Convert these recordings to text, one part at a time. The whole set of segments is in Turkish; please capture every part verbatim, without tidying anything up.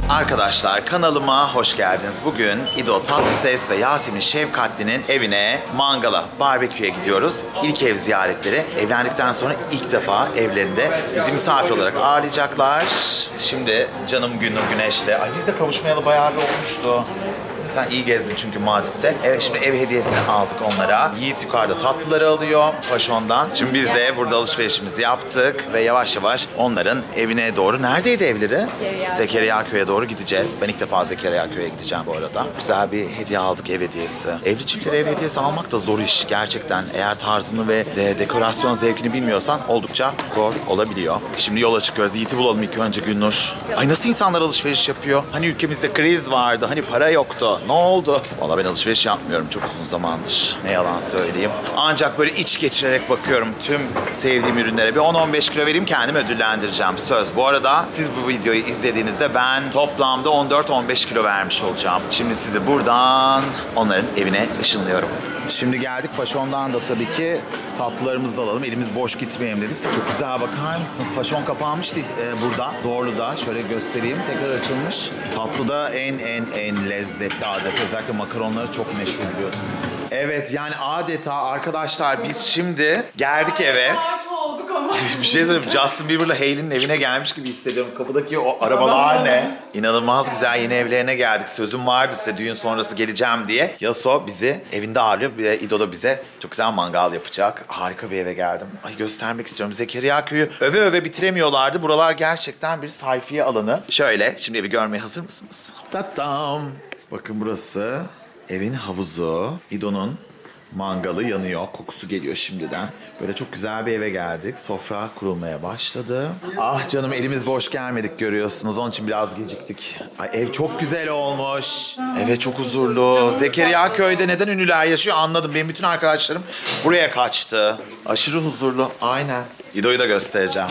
Arkadaşlar kanalıma hoş geldiniz. Bugün İdo Tatlıses ve Yasemin Şefkatli'nin evine mangala, barbeküye gidiyoruz. İlk ev ziyaretleri. Evlendikten sonra ilk defa evlerinde bizi misafir olarak ağırlayacaklar. Şimdi canım Gündür Güneş'le. Ay biz de kavuşmayalı bayağı bir olmuştu. Sen iyi gezdin çünkü Macit'te. Evet şimdi ev hediyesini aldık onlara. Yiğit yukarıda tatlıları alıyor Paşon'dan. Şimdi biz de burada alışverişimizi yaptık ve yavaş yavaş onların evine doğru. Neredeydi evleri? Zekeriya Köy'e doğru gideceğiz. Ben ilk defa Zekeriya Köy'e gideceğim bu arada. Güzel bir hediye aldık, ev hediyesi. Evli çiftlere ev hediyesi almak da zor iş gerçekten. Eğer tarzını ve de dekorasyon zevkini bilmiyorsan oldukça zor olabiliyor. Şimdi yola çıkıyoruz. Yiğit'i bulalım ilk önce Günnur. Ay nasıl insanlar alışveriş yapıyor? Hani ülkemizde kriz vardı, hani para yoktu. Ne oldu? Valla ben alışveriş yapmıyorum çok uzun zamandır. Ne yalan söyleyeyim. Ancak böyle iç geçirerek bakıyorum tüm sevdiğim ürünlere. Bir on on beş kilo vereyim, kendimi ödüllendireceğim. Söz. Bu arada siz bu videoyu izlediğinizde ben toplamda on dört on beş kilo vermiş olacağım. Şimdi sizi buradan onların evine ışınlıyorum. Şimdi geldik Paşon'dan da tabii ki tatlılarımızı da alalım. Elimiz boş gitmeyelim dedik. Çok güzel, bakar mısınız? Paşon kapanmıştı e, burada. Zorlu'da. Şöyle göstereyim. Tekrar açılmış. Tatlıda en en en lezzetli adeta. Özellikle makaronları çok meşhur biliyorsunuz. Evet yani adeta arkadaşlar biz şimdi geldik eve. Olduk ama. Bir şey söyleyeyim. Justin Bieber'la Hailey'nin evine gelmiş gibi hissediyorum. Kapıdaki o arabalar ne? İnanılmaz güzel yeni evlerine geldik. Sözüm vardı size düğün sonrası geleceğim diye. Yaso bizi evinde ağırlıyor. Bir de İdo da bize çok güzel mangal yapacak. Harika bir eve geldim. Ay göstermek istiyorum. Zekeriya Köyü öve öve bitiremiyorlardı. Buralar gerçekten bir sayfiye alanı. Şöyle şimdi evi görmeye hazır mısınız? Tatam. Bakın burası evin havuzu. İdo'nun mangalı yanıyor. Kokusu geliyor şimdiden. Böyle çok güzel bir eve geldik. Sofra kurulmaya başladı. Ah canım elimiz boş gelmedik görüyorsunuz. Onun için biraz geciktik. Ay ev çok güzel olmuş. Evet çok huzurlu. Zekeriya Köy'de neden ünlüler yaşıyor anladım. Benim bütün arkadaşlarım buraya kaçtı. Aşırı huzurlu. Aynen. İdo'yu da göstereceğim.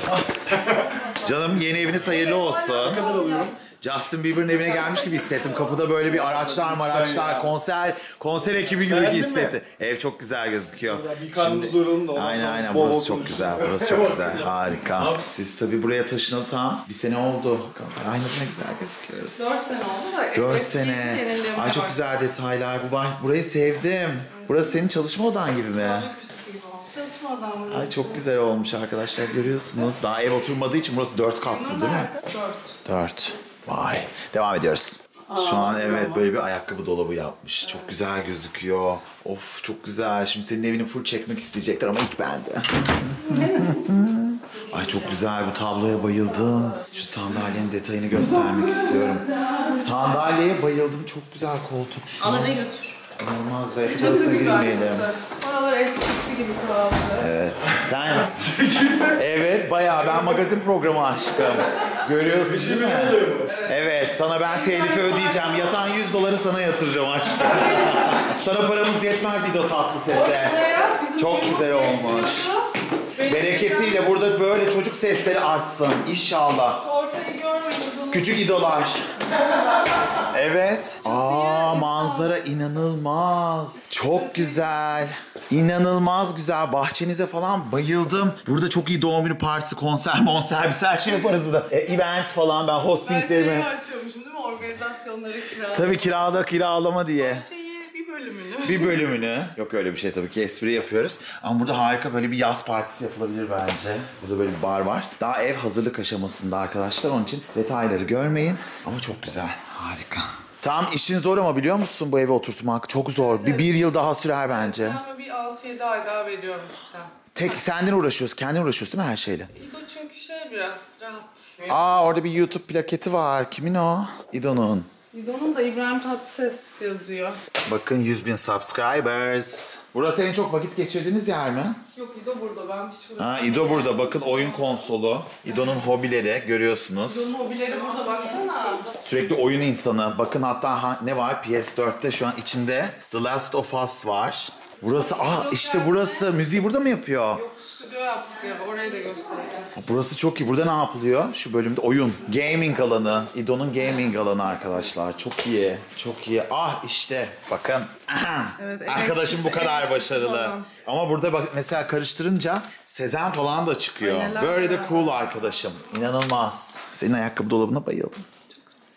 Canım yeni eviniz hayırlı olsun. Ne kadar alıyorum? Justin Bieber'ın evine gelmiş gibi hissettim. Kapıda böyle bir araçlar maraçlar, konser konser ekibi gibi Beğendin hissetti. mi? Ev çok güzel gözüküyor. Bir karnımızı doyuralım da ondan Aynen sonra aynen bol bol burası çok konuşalım. güzel. Burası çok güzel. Harika. Siz tabii buraya taşınalı tam bir sene oldu. Aynı ne güzel gözüküyoruz. dört sene oldu da. Dört eski sene. yenilemeye Ay çok başladı. güzel detaylar. Bu bah- burayı sevdim. Burası senin çalışma odan gibi mi? Köşesi gibi oldu. Çalışma adamı. Ay çok güzel olmuş arkadaşlar görüyorsunuz. Daha ev oturmadığı için burası dört katlı değil mi? Dört. Dört. Vay. Devam ediyoruz. Şu an evet böyle bir ayakkabı dolabı yapmış. Çok güzel gözüküyor. Of çok güzel. Şimdi senin evini full çekmek isteyecekler ama ilk bende. Ay çok güzel, bu tabloya bayıldım. Şu sandalyenin detayını göstermek istiyorum. Sandalyeye bayıldım. Çok güzel koltuk şu. Al eve götür. Normal güzel. Çok Burasına güzel girmeyelim. çıktı. Oralar eskisi gibi kaldı. Evet. Sen evet bayağı ben magazin programı aşkım. Görüyorsun değil mi? Evet sana ben telifi ödeyeceğim. Yatan yüz doları sana yatıracağım aşkım. Sana paramız yetmez İdo Tatlıses'e. Buraya bizim Çok evimiz güzel olmuş. geçiyordu. Benim Bereketiyle burada böyle çocuk sesleri artsın inşallah. ortayı görmedim. Küçük idolar. Evet. Aa manzara inanılmaz. Çok güzel. İnanılmaz güzel. Bahçenize falan bayıldım. Burada çok iyi doğum günü partisi, konser, monser, biz her şey yaparız burada. E, event falan ben Ben hostinglerimi. şeyi açıyormuşum değil mi? Organizasyonları kiralamak. Tabii kirada kiralama diye. Şeyi bir bölümünü. Bir bölümünü. Yok öyle bir şey tabii ki espri yapıyoruz. Ama burada harika böyle bir yaz partisi yapılabilir bence. Burada böyle bir bar var. Daha ev hazırlık aşamasında arkadaşlar. Onun için detayları görmeyin. Ama çok güzel. Harika. Tam işin zor ama biliyor musun bu eve oturtmak? Çok zor. Bir, bir yıl daha sürer bence. Ama bir altı yedi ay daha veriyorum işte. Tek senden uğraşıyoruz. Kendin uğraşıyorsun değil mi her şeyle? İdo çünkü şey biraz rahat. Aa orada bir YouTube plaketi var. Kimin o? İdo'nun. İdo'nun da İbrahim Tatlıses yazıyor. Bakın yüz bin subscribers. Burası en çok vakit geçirdiğiniz yer mi? Yok İdo burada, ben hiç burada. Ha İdo burada. Bakın oyun konsolu. İdo'nun hobileri görüyorsunuz. İdo'nun hobileri burada, baksana. Sürekli oyun insanı. Bakın hatta ha- ne var? P S dörtte şu an içinde The Last of Us var. Burası, aa işte burası. Müziği burada mı yapıyor? Yok, stüdyo yaptık ya, orayı da göstereceğim. Burası çok iyi. Burada ne yapılıyor? Şu bölümde oyun. Gaming alanı. İdo'nun gaming alanı arkadaşlar. Çok iyi. Çok iyi. Ah işte. Bakın. Evet, Arkadaşım bu eskisi- kadar eskisi başarılı. falan. Ama burada bak mesela karıştırınca Sezen falan da çıkıyor. Ay, neler Böyle de neler. cool arkadaşım. İnanılmaz. Senin ayakkabı dolabına bayıldım.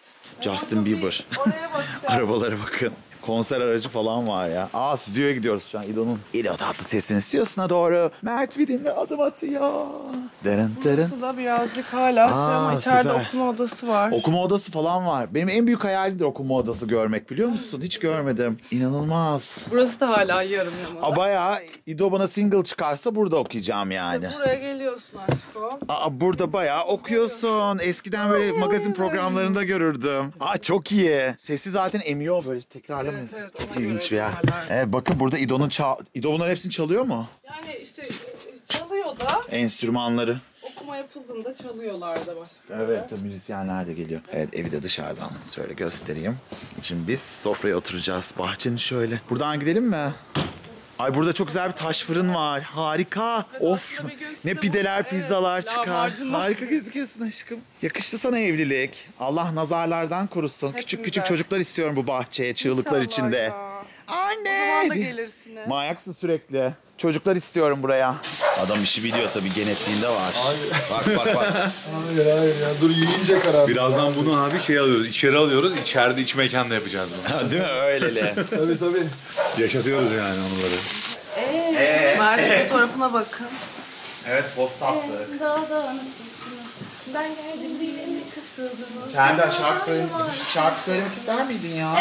Justin Bieber. Oraya bakacağım. Arabalara bakın. Konser aracı falan var ya. Aa stüdyoya gidiyoruz şu an İdo'nun. İdo tatlı sesini istiyorsun doğru. Mert bir dinle adım atıyor. Dırın dırın. Burası da birazcık hala şey ama Aa, içeride süper. okuma odası var. Okuma odası falan var. Benim en büyük hayalimdir okuma odası görmek biliyor musun? Hiç görmedim. İnanılmaz. Burası da hala yarım yamalak. Aa, bayağı İdo bana single çıkarsa burada okuyacağım yani. Buraya geliyorsun aşkım. Aa, burada bayağı okuyorsun. Eskiden böyle magazin programlarında görürdüm. Aa, çok iyi. Sesi zaten emiyor böyle tekrarlamıyorsun. Evet, evet, Çok ona ilginç göre bir yer. yaparlar. Evet, bakın burada İdo'nun çal... İdo bunların hepsini çalıyor mu? Yani işte çalıyor da Enstrümanları. okuma yapıldığında çalıyorlar da başka. Evet, müzisyenler de geliyor. Evet, evi de dışarıdan şöyle göstereyim. Şimdi biz sofraya oturacağız. Bahçenin şöyle. Buradan gidelim mi? Ay burada çok güzel bir taş fırın var. Harika. Of. aslında bir göğüs Ne de pideler, var. pizzalar Evet, çıkar. lahmacunlar. Harika gözüküyorsun aşkım. Yakıştı sana evlilik. Allah nazarlardan korusun. Küçük küçük güzel. çocuklar istiyorum bu bahçeye, çığlıklar İnşallah içinde. ya. Anne. O zaman da gelirsiniz. Manyaksın sürekli. Çocuklar istiyorum buraya. Adam işi biliyor tabii, genetliğinde var. Bak bak bak. Hayır hayır ya dur yiyince karar. Birazdan bunu abi şey alıyoruz, içeri alıyoruz. İçeride iç mekanda yapacağız bunu. Değil mi? Öyleli. Tabii tabii. Yaşatıyoruz yani onları. Ee? Mert'in fotoğrafına bakın. Evet, posta attık. Daha da nasılsınız? Ben geldim dilimi kısıldı. Sen de şarkı, söyle şarkı söylemek ister miydin ya?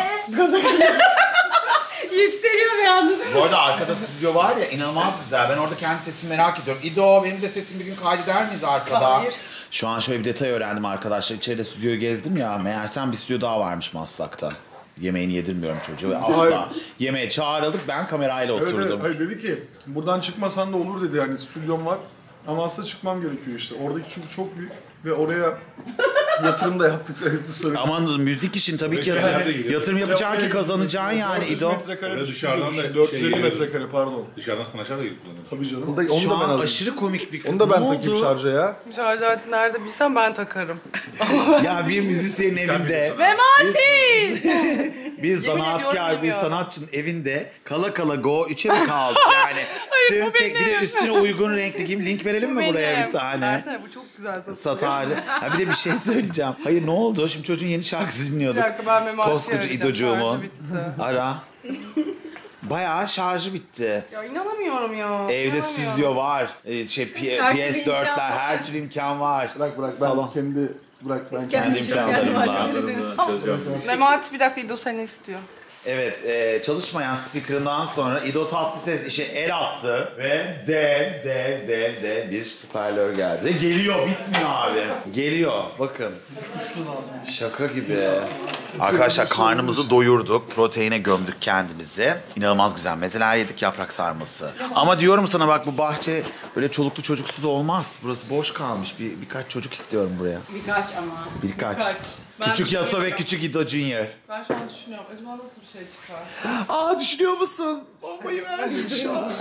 Yükseliyor bir anda. Bu arada arkada stüdyo var ya, inanılmaz güzel. Ben orada kendi sesimi merak ediyorum. İdo, benim de sesimi bir gün kaydeder miyiz arkada? Hayır. Şu an şöyle bir detay öğrendim arkadaşlar. İçeride stüdyoyu gezdim ya. Meğersem bir stüdyo daha varmış Maslak'ta. Yemeğini yedirmiyorum çocuğu ve asla. Hayır. Yemeğe çağrıldık, ben kamerayla Evet, oturdum. evet. Hayır dedi ki buradan çıkmasan da olur dedi yani stüdyom var. Ama aslında çıkmam gerekiyor işte. Oradaki çünkü çok büyük ve oraya yatırım da yaptık. Ayıptı söyledim. Aman müzik için tabii ki Oraya yatırım, nerede gidiyor? yatırım yapacaksın ki kazanacaksın yani dört yüz İdo. metrekare Orada bir dışarıdan stüdyo da düşün. dört yüz elli şey geliyor. metrekare pardon. Dışarıdan sanatçılar da gidip kullanıyor. Tabii canım. Onu Şu da ben an alayım. aşırı komik bir kız. Onu da ben Ne takayım oldu? şarja. Şarj aleti nerede bilsem ben takarım. Ya bir müzisyenin evinde, Memati! bir ediyorum zanaatkar, bir bilmiyorum. sanatçının evinde kala kala go üçe mi kaldı yani? Hayır, bu tek, bir de benim. üstüne uygun renkli gibi link verelim mi buraya bir tane? Versene bu çok güzel satılıyor. Satarlı. Ha bir de bir şey söyleyeceğim. Hayır ne oldu? Şimdi çocuğun yeni şarkısı Bir dinliyorduk. dakika ben Memati'yi Koskoca arayacağım. İdocuğumun. Şarjı bitti. Ara. Bayağı şarjı bitti. Ya inanamıyorum ya. Evde inanamıyorum. stüdyo var. Ee, şey P- Her P S türlü dörtler, imkan var. her türlü imkan var. Bırak bırak ben Salon. kendi bırak ben kendi. Kendi imkanlarımla. Memati bir dakika İdo seni istiyor. Evet, e, çalışmayan speakerından sonra İdo Tatlıses işe el attı ve dev dev dev dev bir hoparlör geldi. Ve geliyor, bitmiyor abi. Geliyor, bakın. Şaka gibi. Arkadaşlar karnımızı doyurduk, proteine gömdük kendimizi. İnanılmaz güzel mezeler yedik, yaprak sarması. Ama diyorum sana bak bu bahçe böyle çoluklu çocuksuz olmaz. Burası boş kalmış. Bir birkaç çocuk istiyorum buraya. Birkaç ama. Birkaç. Birkaç. Ben Küçük Yaso ve düşünüyorum. küçük İdo Junior. Ben şu an düşünüyorum. Acaba nasıl bir şey çıkar? Aa düşünüyor musun? Bombayı verdi şu an.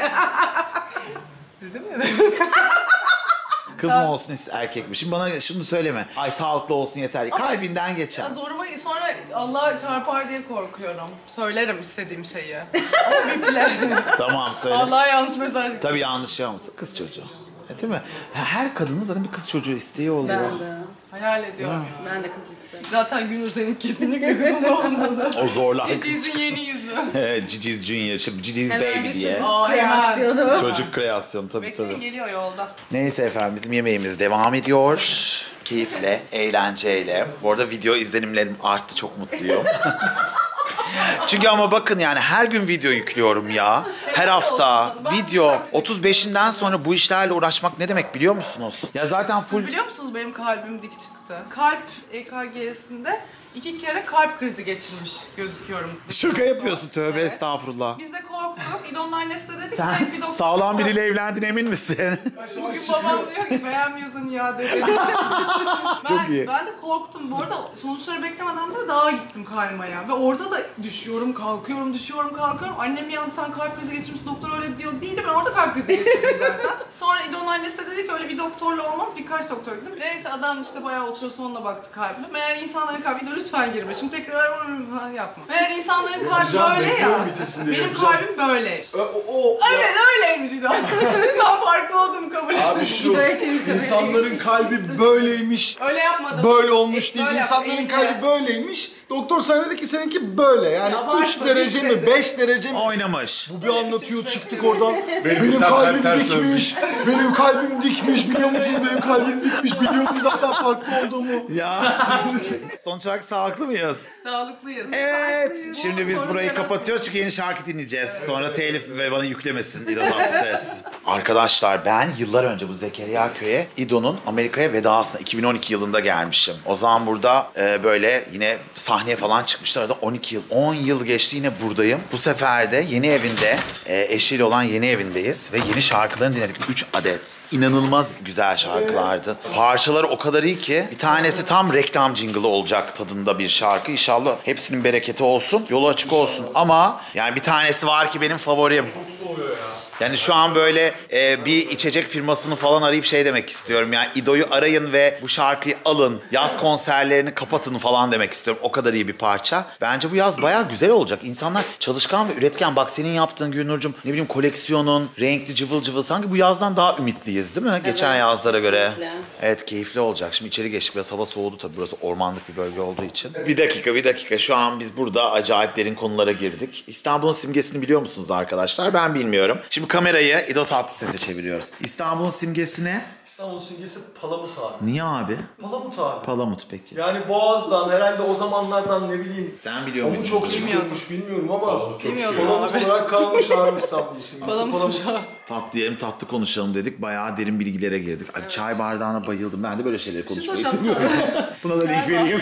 Dedim ya. Kız mı olsun ist- erkek mi? Şimdi bana şunu söyleme. Ay sağlıklı olsun yeter. Kalbinden geçer. Ya zoruma sonra Allah çarpar diye korkuyorum. Söylerim istediğim şeyi. Ama bir bile. Tamam söyle. Allah yanlış mesaj. Tabii yanlış yapmasın. Kız çocuğu. E, değil mi? Her kadının zaten bir kız çocuğu isteği oluyor. Ben de. Hayal ediyorum. Ben de kız isterim. Zaten Günür senin kesinlikle kızın olmalı. O zorla. Ciciz'in yeni yüzü. Evet, Cici's Junior, şimdi Cici's Hemen Baby bir diye. çocuk Aa, hemen. kreasyonu. Çocuk kreasyonu tabii Bekleyin tabii. geliyor yolda. Neyse efendim bizim yemeğimiz devam ediyor. Keyifle, eğlenceyle. Bu arada video izlenimlerim arttı, çok mutluyum. Çünkü ama bakın yani her gün video yüklüyorum ya. Her hafta video. otuz beşinden sonra bu işlerle uğraşmak ne demek biliyor musunuz? Ya zaten full... Siz biliyor musunuz benim kalbim dik çıktı. Kalp E K G'sinde iki kere kalp krizi geçirmiş gözüküyorum. Şaka yapıyorsun, tövbe Evet. estağfurullah. Biz de korktuk. İdon'un annesi de dedi ki Sen tek bir doktor. sağlam biriyle evlendin emin misin? Bugün babam diyor ki beğenmiyorsan iade edelim. ben, Çok iyi. Ben de korktum. Bu arada sonuçları beklemeden de dağa gittim kaymaya. Ve orada da düşüyorum, kalkıyorum, düşüyorum, kalkıyorum. Annem bir an sen kalp krizi geçirmişsin, doktor öyle diyor değil de ben orada kalp krizi geçirdim zaten. Sonra İdon'un annesi de dedi ki öyle bir doktorla olmaz, birkaç doktor gittim. Neyse adam işte bayağı ultrasonla baktı kalbime. Meğer insanların kalbi de lütfen girme. Şimdi tekrar falan yapma. Meğer insanların kalbi Yapacağım, böyle ya. bekliyorum bitirsin diye Benim yapacağım. kalbim böyle. O, o, Evet öyleymiş İdon. Ben farklı olduğumu kabul ettim. Abi şu Gido'ya çevir kamerayı. insanların kalbi böyleymiş. Öyle öyle yapmadım. böyle olmuş E, değil. böyle İnsanların yaptım, kalbi elimle. böyleymiş. Doktor sana dedi ki seninki böyle. Yani Abartma, üç derece mi, bitmedi. beş derece mi? Oynamış. Bu bir anlatıyor, çıktık oradan. Benim Benim tam kalbim ters dikmiş. Benim kalbim dikmiş. Biliyor musunuz benim kalbim dikmiş. Biliyordum zaten farklı olduğumu. Ya. Sonuç olarak sağlıklı mıyız? Sağlıklıyız. Evet. Şimdi biz Sorun burayı yaratıyor. kapatıyoruz çünkü yeni şarkı dinleyeceğiz. Sonra telif ve bana yüklemesin İdo Tatlıses. Arkadaşlar ben yıllar önce bu Zekeriya Köy'e İdo'nun Amerika'ya vedasına iki bin on iki yılında gelmişim. O zaman burada e, böyle yine sahneye falan çıkmışlar. Arada on iki yıl, on yıl geçti yine buradayım. Bu sefer de yeni evinde, e, eşiyle olan yeni evindeyiz ve yeni şarkılarını dinledik. üç adet. İnanılmaz güzel şarkılardı. Parçaları o kadar iyi ki bir tanesi tam reklam jingle'ı olacak tadında bir şarkı. İnşallah hepsinin bereketi olsun, yolu açık olsun. Ama yani bir tanesi var ki benim favorim. Yani şu an böyle e, bir içecek firmasını falan arayıp şey demek istiyorum. Yani İdo'yu arayın ve bu şarkıyı alın. Yaz konserlerini kapatın falan demek istiyorum. O kadar iyi bir parça. Bence bu yaz bayağı güzel olacak. İnsanlar çalışkan ve üretken. Bak senin yaptığın Gülnur'cum, ne bileyim koleksiyonun, renkli cıvıl cıvıl. Sanki bu yazdan daha ümitliyiz değil mi? Evet, geçen yazlara göre. kesinlikle. Evet, keyifli olacak. Şimdi içeri geçtik. Biraz hava soğudu tabii. Burası ormanlık bir bölge olduğu için. Bir dakika, bir dakika. Şu an biz burada acayip derin konulara girdik. İstanbul'un simgesini biliyor musunuz arkadaşlar? Ben bilmiyorum. Şimdi kamerayı İdo Tatlıses'e çeviriyoruz. İstanbul'un simgesi ne? İstanbul simgesi Palamut abi. Niye abi? Palamut abi. Palamut peki. Yani Boğaz'dan herhalde o zamanlardan ne bileyim. Sen biliyor Ama muydun? çok çıkıyormuş bilmiyorum ama. Bilmiyordum Palamut abi. olarak kalmış abi İstanbul simgesi. Balamutmuş ha. Tatlı diyelim, tatlı konuşalım dedik. Bayağı derin bilgilere girdik. Ay, çay bardağına bayıldım. Ben de böyle şeyleri konuşmayı soracağım, seviyorum. Buna da link vereyim.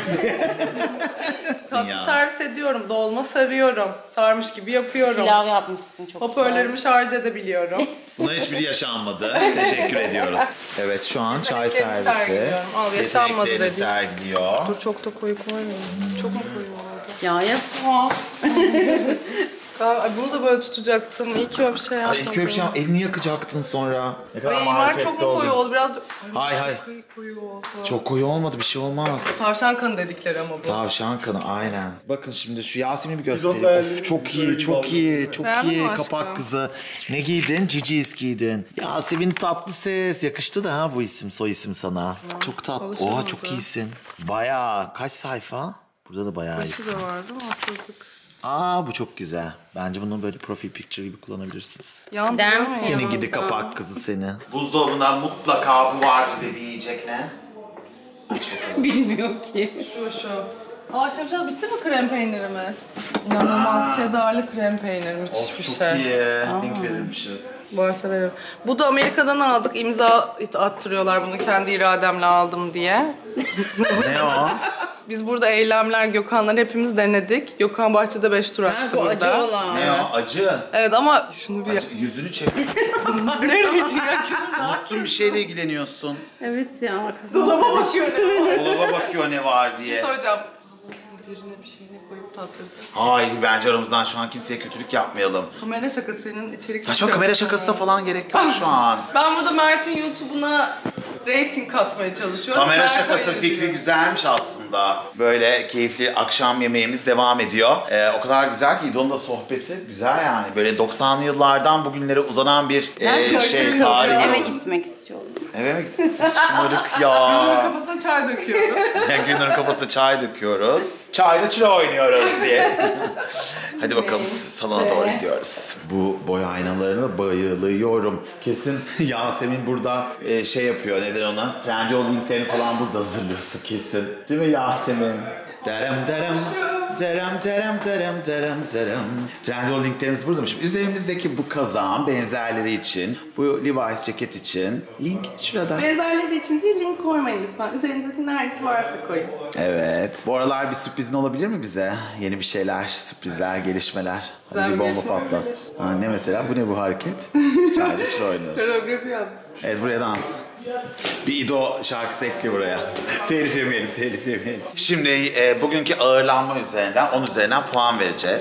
Tatlı Ya. servis ediyorum, dolma sarıyorum, sarmış gibi yapıyorum. Pilav yapmışsın çok Hoparlörümü şarj edebiliyorum. Bunların hiçbiri yaşanmadı. Teşekkür ediyoruz. Evet, şu an çay Yeteneklerimi servisi. sergiliyorum. Al, yaşanmadı Yeteneklerini dedik. sergiliyor. Dur çok da koyu koymayayım. Çok mu koyu oldu? Ya yapma. Ay, bunu da böyle tutacaktım. İyi ki öyle bir şey Ay yapmadım. iki öpüşen şey elini yakacaktın sonra. Ne kadar Ay İmar marifetli çok mu koyu oldun. oldu? Biraz da... Ay, Hay çok hay. koyu, koyu oldu. Çok koyu olmadı, bir şey olmaz. Tavşan kanı dedikleri ama bu. Tavşan kanı aynen. Bakın şimdi şu Yasemin'i bir Biz onun göstereyim. hayalini Of, çok iyi, güzel çok gibi iyi, aldık. çok Beğendin iyi. mi aşkım? Kapak kızı. Ne giydin? Cici's giydin. Yasemin Tatlıses. Yakıştı da ha bu isim, soy isim sana. Çok tatlı. Oha alışamadım. çok iyisin. Bayağı. Kaç sayfa? Burada da bayağı iyisin. Başı da vardı ama atladık. Aa bu çok güzel. Bence bunu böyle profil picture gibi kullanabilirsin. Yandı Der değil misin? mi? Senin Senin gidi kapak kızı seni. Buzdolabından mutlaka bu vardır dediği yiyecek ne? Bilmiyor ki. Şu şu. Aa Şemşal bitti mi krem peynirimiz? İnanılmaz cheddarlı krem peynir. Müthiş bir şey. iyi. Link verirmişiz. Varsa veririm. Bu da Amerika'dan aldık. İmza attırıyorlar bunu kendi irademle aldım diye. Ne o? Biz burada eylemler, Gökhanlar hepimiz denedik. Gökhan bahçede beş tur Ha, attı bu burada. acı olan. Ne o? Acı. Evet ama şunu bir... Acı. Yüzünü çek. Nereye gidiyor? Kötü mü? Unuttun bir şeyle ilgileniyorsun. Evet ya. Dolaba bakıyorum. Dolaba bakıyor ne var Bir diye. şey söyleyeceğim. Şimdi birine bir şeyini koyup tattırsa. Hayır bence aramızdan şu an kimseye kötülük yapmayalım. Kamera şakası senin içerik... Saçma kamera şakasına falan gerek yok şu an. Ben burada Mert'in YouTube'una rating katmaya çalışıyorum. Kamera Mert şakası hayır fikri diyor. güzelmiş aslında. Böyle keyifli akşam yemeğimiz devam ediyor. Ee, o kadar güzel ki İdo'nun da sohbeti güzel yani. Böyle doksanlı yıllardan bugünlere uzanan bir e, çok şey seviyorum. tarihi. Eve gitmek istiyorum. Eve mi gittin? Şımarık Bunun ya. kafasına çay döküyoruz. Yani Gülnur'un kafasına çay döküyoruz. Çayda çıra oynuyoruz diye. Hadi bakalım salona doğru gidiyoruz. Bu boy aynalarına bayılıyorum. Kesin Yasemin burada e, şey yapıyor, nedir ona? Trendyol linklerini falan burada hazırlıyorsun kesin. Değil mi Yasemin? Derem derem. Derem derem derem derem derem. Trendyol linklerimiz burada mı? Şimdi üzerimizdeki bu kazağın benzerleri için, bu Levi's ceket için link şurada. Benzerleri için değil link koymayın lütfen. Üzerinizdeki neresi varsa koyun. Evet. Bu aralar bir sürprizin olabilir mi bize? Yeni bir şeyler, sürprizler, gelişmeler. Hadi Güzel bir bir bomba gelişme patlat. olabilir. Ha, ne mesela? Bu ne bu hareket? Çayda çıra oynuyoruz. Koreografi yaptım. Evet buraya dans. Bir İdo şarkısı ekle buraya. Telif yemeyelim, telif yemeyelim. Şimdi e, bugünkü ağırlanma üzerinden, on üzerinden puan vereceğiz.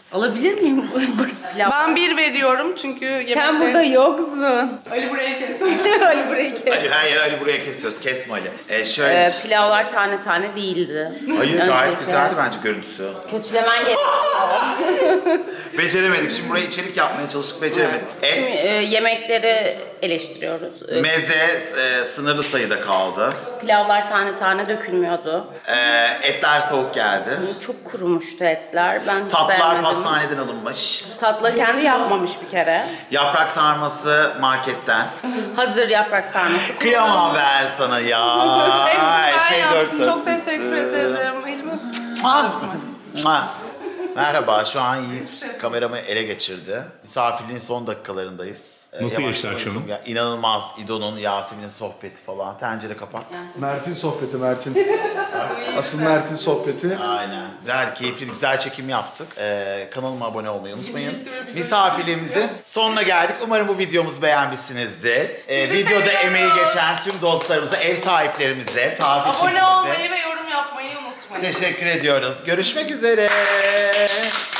Alabilir miyim? Pilav. Ben bir veriyorum çünkü yemekte... Sen burada yoksun. Ali buraya kes. Ali burayı kes. Ali, her yer Ali buraya kesiyoruz. Kesme Ali. Ee, şöyle. Ee, pilavlar tane tane değildi. Hayır gayet Öncelikle. güzeldi bence görüntüsü. Kötülemen gerekiyor. Beceremedik. Şimdi buraya içerik yapmaya çalıştık. Beceremedik. Şimdi Et, e, yemekleri eleştiriyoruz. E, meze e, sınırlı sayıda kaldı. pilavlar tane tane dökülmüyordu. Ee, etler soğuk geldi. Çok kurumuştu etler. Ben hiç Tatlar sevmedim. pastaneden alınmış. Tatları kendi yapmamış bir kere. Yaprak sarması marketten. Hazır yaprak sarması. Kıyamam ben sana ya. Hepsini Ay, ben şey yaptım. dört Çok dört teşekkür gitti. ederim. Elimi... Mua. Mua. Merhaba, şu an Yiğit kameramı ele geçirdi. Misafirliğin son dakikalarındayız. Ee, Nasıl yavaştan geçti akşamın? uykum gel- İnanılmaz. İdo'nun, Yasemin'in sohbeti falan. Tencere kapat. Mert'in sohbeti Mert'in. Asıl Mert'in sohbeti. Aynen. Güzel, keyifli, güzel çekim yaptık. Ee, kanalıma abone olmayı unutmayın. Misafirliğimizin sonuna geldik. Umarım bu videomuzu beğenmişsinizdir. Ee, Sizi videoda seviyoruz. emeği geçen tüm dostlarımıza, ev sahiplerimize, taze Abone çiftimize olmayı ve yorum yapmayı unutmayın. teşekkür ediyoruz. Görüşmek üzere.